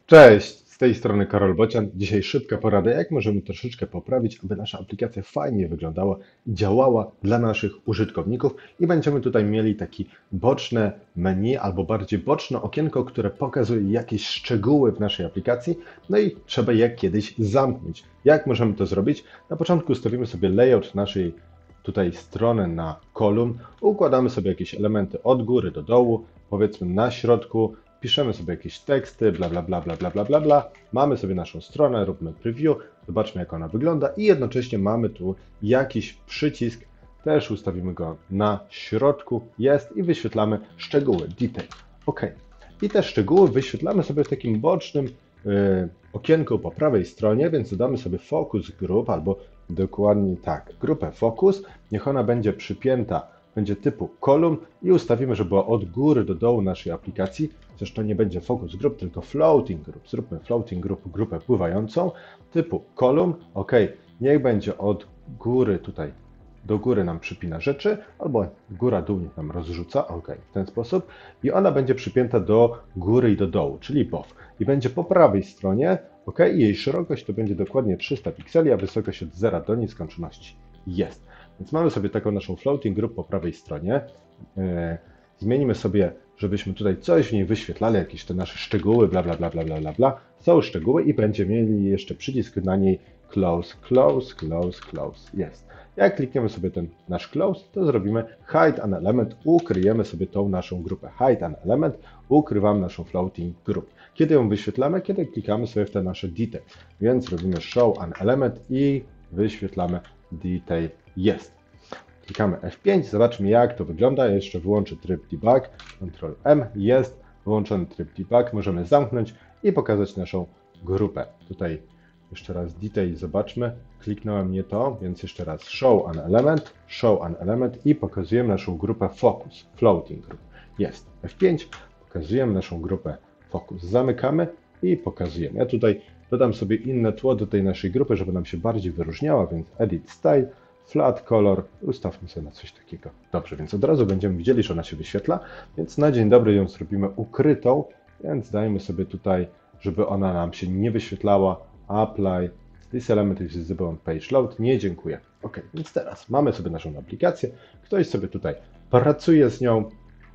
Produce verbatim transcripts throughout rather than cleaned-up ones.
Cześć, z tej strony Karol Bocian. Dzisiaj szybka porada, jak możemy troszeczkę poprawić, aby nasza aplikacja fajnie wyglądała i działała dla naszych użytkowników. I będziemy tutaj mieli takie boczne menu albo bardziej boczne okienko, które pokazuje jakieś szczegóły w naszej aplikacji. No i trzeba je kiedyś zamknąć. Jak możemy to zrobić? Na początku ustawimy sobie layout naszej tutaj strony na kolumn, układamy sobie jakieś elementy od góry do dołu, powiedzmy na środku, piszemy sobie jakieś teksty, bla bla bla bla bla bla bla bla. Mamy sobie naszą stronę, róbmy preview, zobaczmy jak ona wygląda i jednocześnie mamy tu jakiś przycisk, też ustawimy go na środku, jest i wyświetlamy szczegóły, detail. OK. I te szczegóły wyświetlamy sobie w takim bocznym yy, okienku po prawej stronie, więc dodamy sobie focus group albo dokładnie tak, grupę focus, niech ona będzie przypięta, będzie typu kolumn i ustawimy, żeby była od góry do dołu naszej aplikacji. Zresztą nie będzie focus group, tylko floating group. Zróbmy floating group, grupę pływającą typu kolumn. OK, niech będzie od góry tutaj do góry nam przypina rzeczy, albo góra-dół niech nam rozrzuca, OK, w ten sposób. I ona będzie przypięta do góry i do dołu, czyli bow. I będzie po prawej stronie, OK, i jej szerokość to będzie dokładnie trzysta pikseli, a wysokość od zera do nieskończoności jest. Więc mamy sobie taką naszą floating group po prawej stronie. Yy, zmienimy sobie, żebyśmy tutaj coś w niej wyświetlali, jakieś te nasze szczegóły, bla, bla, bla, bla, bla, bla, bla. Są szczegóły i będziemy mieli jeszcze przycisk na niej close, close, close, close. Jest. Jak klikniemy sobie ten nasz close, to zrobimy hide an element, ukryjemy sobie tą naszą grupę. Hide an element, ukrywamy naszą floating group. Kiedy ją wyświetlamy? Kiedy klikamy sobie w te nasze detail. Więc robimy show an element i wyświetlamy detail. Jest. Klikamy F pięć, zobaczmy jak to wygląda. Ja jeszcze wyłączę tryb debug, Ctrl M, jest wyłączony tryb debug. Możemy zamknąć i pokazać naszą grupę. Tutaj jeszcze raz detail, zobaczmy. Kliknąłem nie to, więc jeszcze raz show an element, show an element i pokazujemy naszą grupę focus, floating group. Jest. F pięć, pokazujemy naszą grupę focus. Zamykamy i pokazujemy. Ja tutaj dodam sobie inne tło do tej naszej grupy, żeby nam się bardziej wyróżniała, więc edit style, flat color, ustawmy sobie na coś takiego. Dobrze, więc od razu będziemy widzieli, że ona się wyświetla, więc na dzień dobry ją zrobimy ukrytą, więc dajmy sobie tutaj, żeby ona nam się nie wyświetlała, apply, this element is visible on page load, nie dziękuję. OK, więc teraz mamy sobie naszą aplikację, ktoś sobie tutaj pracuje z nią,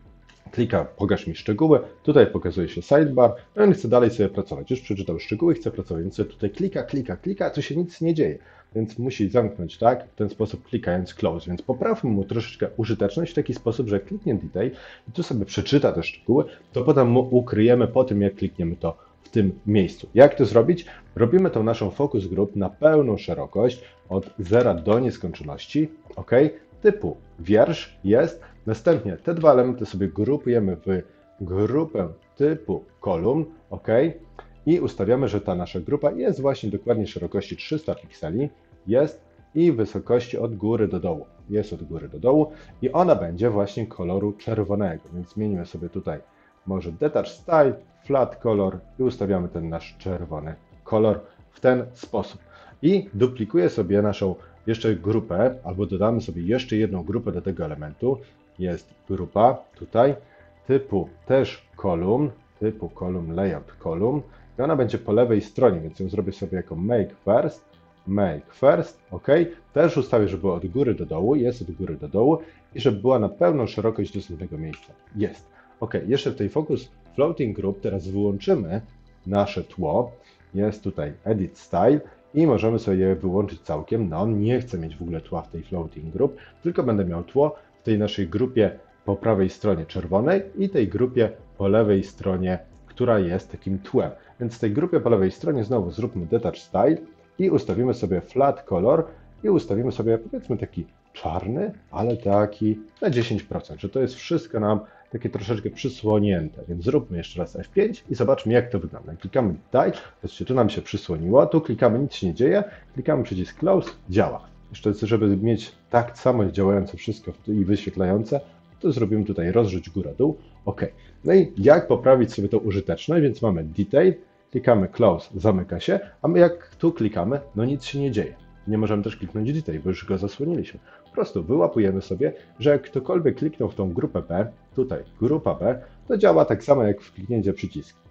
klika pokaż mi szczegóły, tutaj pokazuje się sidebar, no on chce dalej sobie pracować, już przeczytał szczegóły, chce pracować, więc sobie tutaj klika, klika, klika, to się nic nie dzieje, więc musi zamknąć tak, w ten sposób klikając close, więc poprawmy mu troszeczkę użyteczność w taki sposób, że jak kliknie detail i tu sobie przeczyta te szczegóły, to potem mu ukryjemy po tym, jak klikniemy to w tym miejscu. Jak to zrobić? Robimy tą naszą focus group na pełną szerokość od zera do nieskończoności, OK, typu wiersz jest. Następnie te dwa elementy sobie grupujemy w grupę typu kolumn, OK, i ustawiamy, że ta nasza grupa jest właśnie dokładnie szerokości trzysta pikseli, jest i wysokości od góry do dołu, jest od góry do dołu i ona będzie właśnie koloru czerwonego, więc zmienimy sobie tutaj może detach style, flat color i ustawiamy ten nasz czerwony kolor w ten sposób. I duplikuję sobie naszą jeszcze grupę, albo dodamy sobie jeszcze jedną grupę do tego elementu. Jest grupa tutaj, typu też kolumn, typu kolumn layout kolumn i ona będzie po lewej stronie, więc ją zrobię sobie jako make first, make first, OK. Też ustawię, żeby była od góry do dołu, jest od góry do dołu i żeby była na pełną szerokość dostępnego miejsca. Jest. OK, jeszcze w tej focus floating group teraz wyłączymy nasze tło, jest tutaj edit style i możemy sobie je wyłączyć całkiem. No on nie chce mieć w ogóle tła w tej floating group, tylko będę miał tło w tej naszej grupie po prawej stronie czerwonej i tej grupie po lewej stronie, która jest takim tłem. Więc w tej grupie po lewej stronie znowu zróbmy detach style i ustawimy sobie flat color i ustawimy sobie powiedzmy taki czarny, ale taki na dziesięć procent, że to jest wszystko nam takie troszeczkę przysłonięte, więc zróbmy jeszcze raz F pięć i zobaczmy jak to wygląda. Klikamy tutaj, zobaczcie, tu nam się przysłoniło, tu klikamy, nic się nie dzieje, klikamy przycisk close, działa. Jeszcze żeby mieć tak samo działające wszystko i wyświetlające, to zrobimy tutaj rozrzuć góra-dół, OK. No i jak poprawić sobie tą użyteczność, więc mamy detail, klikamy close, zamyka się, a my jak tu klikamy, no nic się nie dzieje. Nie możemy też kliknąć detail, bo już go zasłoniliśmy. Po prostu wyłapujemy sobie, że jak ktokolwiek kliknął w tą grupę B, tutaj grupa B, to działa tak samo jak w kliknięcie przycisku.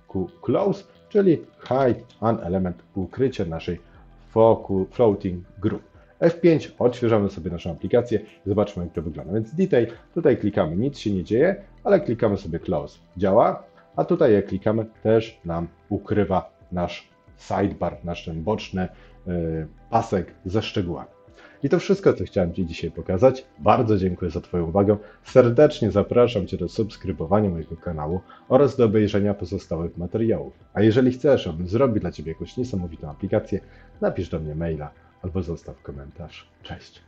ku close, czyli hide an element, ukrycie naszej focu, floating group. F pięć, odświeżamy sobie naszą aplikację i zobaczmy, jak to wygląda. Więc detail, tutaj klikamy, nic się nie dzieje, ale klikamy sobie close, działa, a tutaj jak klikamy, też nam ukrywa nasz sidebar, nasz ten boczny yy, pasek ze szczegółami. I to wszystko, co chciałem Ci dzisiaj pokazać. Bardzo dziękuję za Twoją uwagę. Serdecznie zapraszam Cię do subskrybowania mojego kanału oraz do obejrzenia pozostałych materiałów. A jeżeli chcesz, abym zrobił dla Ciebie jakąś niesamowitą aplikację, napisz do mnie maila albo zostaw komentarz. Cześć!